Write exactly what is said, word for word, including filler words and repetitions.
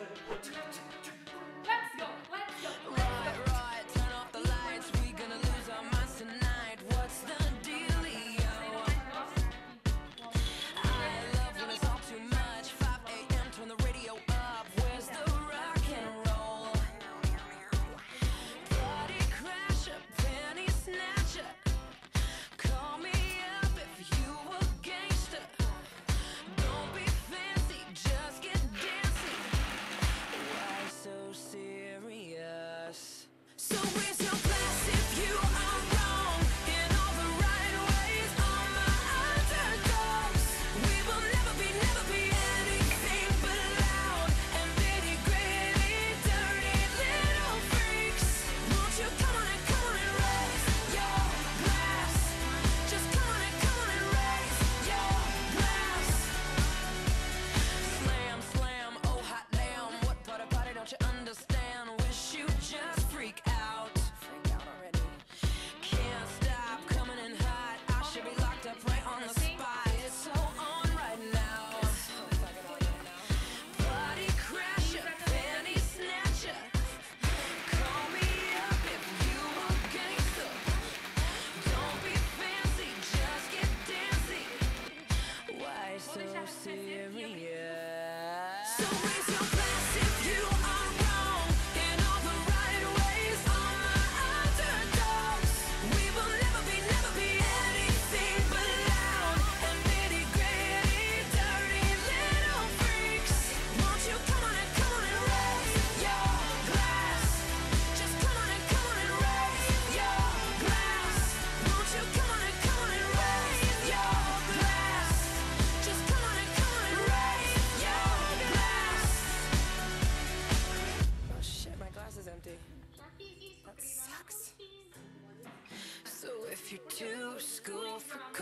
Let's go, let's go. Right, right, turn off the lights. We gonna lose our minds tonight. What's the dealio? I love when it's all too much. five a m, turn the radio up. Where's the rock and roll? Party crasher, penny snatcher. Call me up if you a gangster. Don't be fancy, just get dancing. Why so serious? So raise your glass if you are wrong in all the right ways. All my underdogs, we will never be, never be anything but loud and nitty gritty, dirty little freaks. Won't you come on and come on and raise your glass? Just come on and come on and raise your glass. Slam, slam, oh hot damn. What part of party don't you understand? Wish you just freak out. Freak out already. Can't stop coming in hot. I should be locked up right on the spot. It's so on right now. Party crasher, penny snatcher. Call me up if you a gangster. Don't be fancy, just get dancing. Why so serious? So raise your glass if you are wrong in all the right ways. All my underdogs, we will never be, never be anything but loud and nitty gritty, dirty little freaks. Won't you come on and come on and raise your glass? Just come on and come on and raise your glass. Won't you come on and come on and raise your glass? Just come on and come on and raise your glass. Oh shit, my glass is empty. That sucks. So if you're too school for